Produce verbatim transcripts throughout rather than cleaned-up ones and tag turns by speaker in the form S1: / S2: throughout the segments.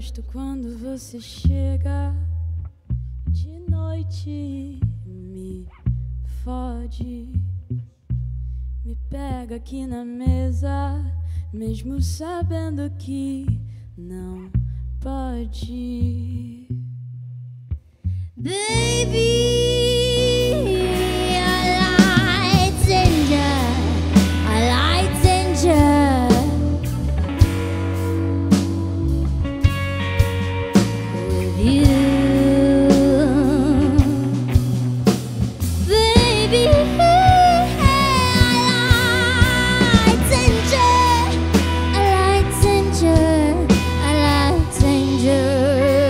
S1: gosto quando você chega de noite e me fode. Me pega aqui na mesa, mesmo sabendo que não pode. Baby, I like danger, I like danger. With you, baby, I like danger, I like danger, I like danger.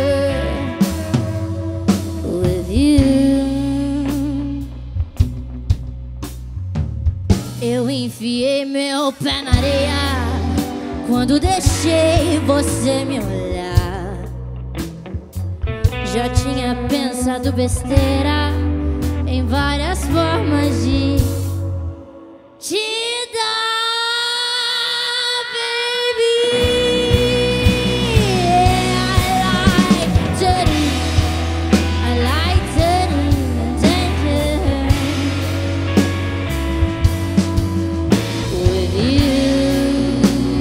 S1: Eu enfiei meu pé na areia quando deixei você me olhar. Já tinha pensado besteira em várias formas de te dar, baby. I like dirty, I like dirty danger. With you,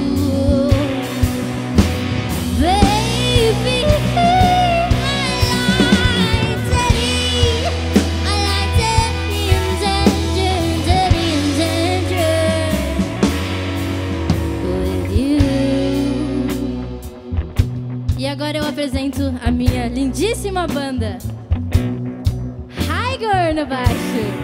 S1: baby, I like dirty, I like dirty and danger, dirty and danger. With you. E agora eu apresento a minha lindíssima banda Igor no baixo.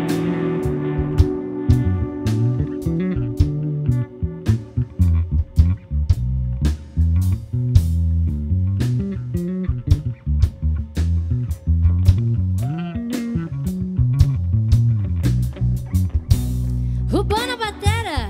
S1: Rubão na batera.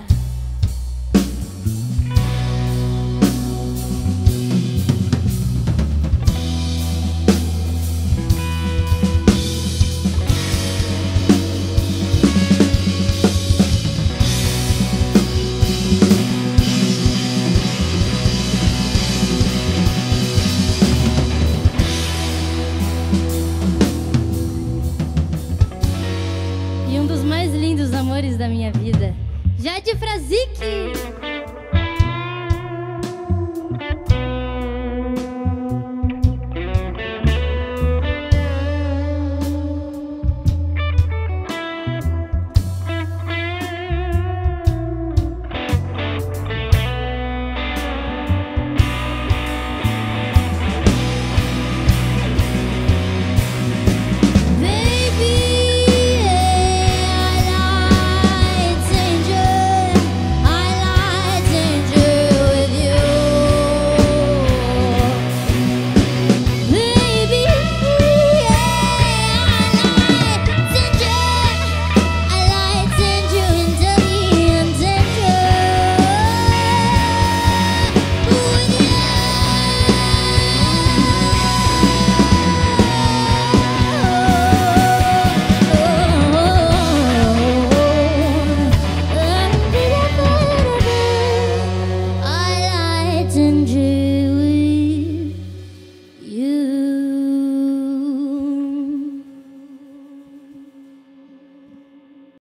S1: E um dos mais lindos amores da minha vida, Jade Frazic. I like danger.